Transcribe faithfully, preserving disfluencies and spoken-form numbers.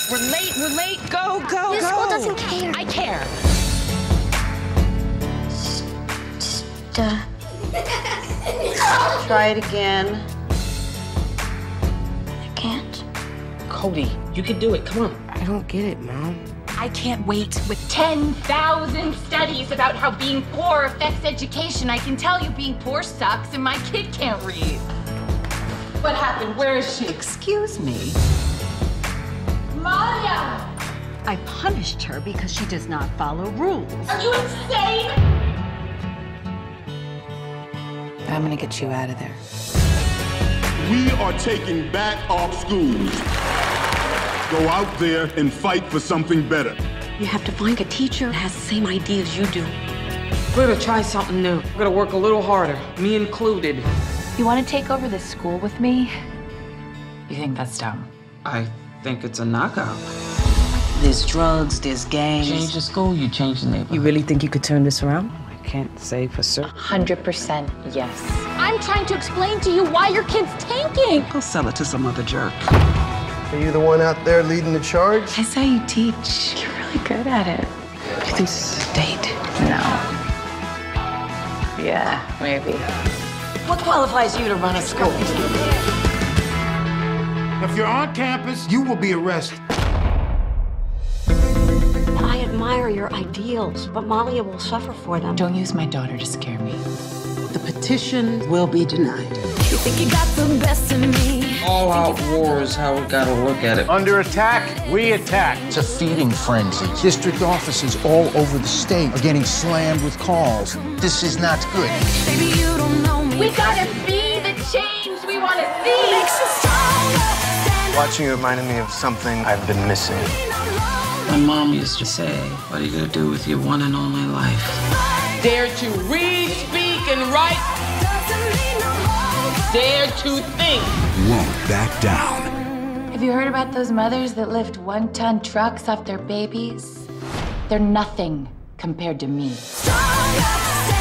We're late, we're late. Go, go, This go. school doesn't care. I care. Just, uh... Try it again. I can't. Cody, you can do it. Come on. I don't get it, Mom. I can't wait. With ten thousand studies about how being poor affects education, I can tell you being poor sucks and my kid can't read. What happened? Where is she? Excuse me. Malia! I punished her because she does not follow rules. Are you insane? I'm gonna get you out of there. We are taking back our schools. Go out there and fight for something better. You have to find a teacher that has the same ideas you do. We're gonna try something new. We're gonna work a little harder, me included. You want to take over the school with me? You think that's dumb? I think it's a knockout. There's drugs, there's gangs. Change the school, you change the neighborhood. You really think you could turn this around? I can't say for certain. one hundred percent yes. I'm trying to explain to you why your kid's tanking. I'll sell it to some other jerk. Are you the one out there leading the charge? I saw you teach. You're really good at it. You think this is a date? No. Yeah, maybe. What qualifies you to run a school? If you're on campus, you will be arrested. I admire your ideals, but Malia will suffer for them. Don't use my daughter to scare me. The petition will be denied. You think you got the best of me. All-out war is how we gotta look at it. Under attack, we attack. It's a feeding frenzy. District offices all over the state are getting slammed with calls. This is not good. Baby, you don't know me. We gotta be the change we want to see. Makes you stronger. Stand Watching you reminded me of something I've been missing. My mom used to say, what are you gonna do with your one and only life? Dare to read, speak, and write. Dare to think. Won't back down. Have you heard about those mothers that lift one-ton trucks off their babies? They're nothing compared to me. Stronger.